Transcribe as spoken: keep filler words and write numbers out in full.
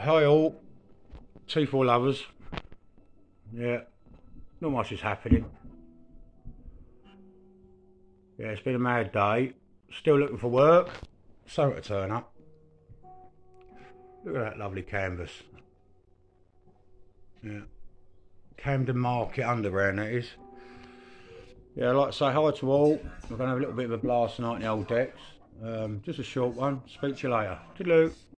Hi all, T four lovers. Yeah, not much is happening. Yeah, it's been a mad day. Still looking for work. Something to turn up. Look at that lovely canvas. Yeah, Camden Market Underground that is. Yeah, I'd like to say hi to all. We're going to have a little bit of a blast tonight in the old decks. Um, just a short one. Speak to you later. Toodaloo.